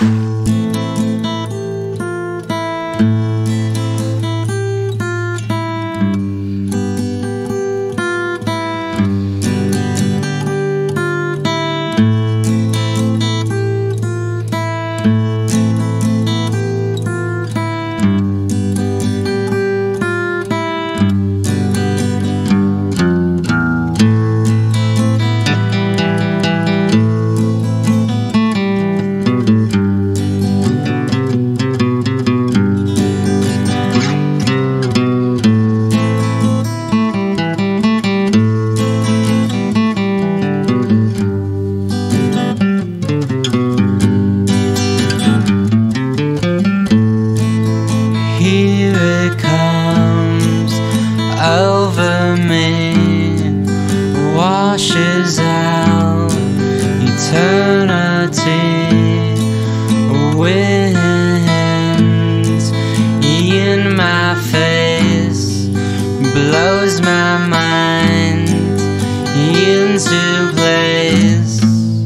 Over me, washes out eternity. Winds in my face, blows my mind into place.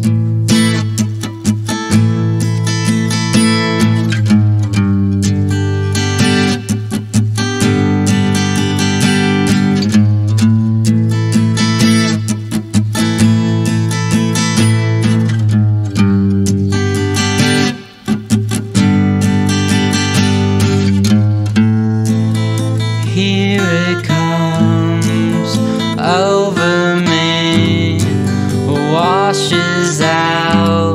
Here it comes over me, washes out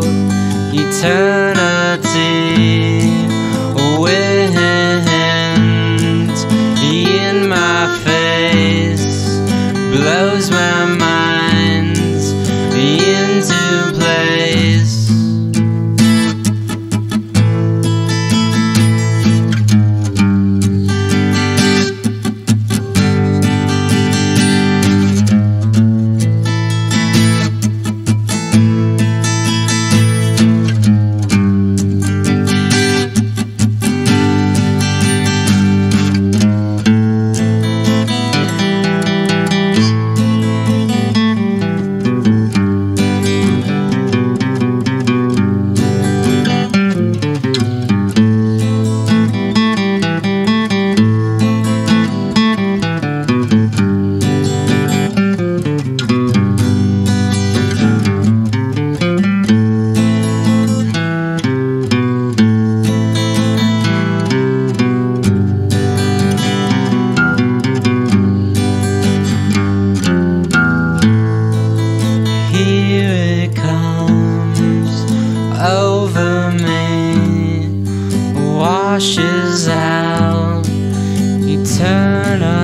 eternity. Wind in my face, blows my mind into place. Over me, washes out eternity.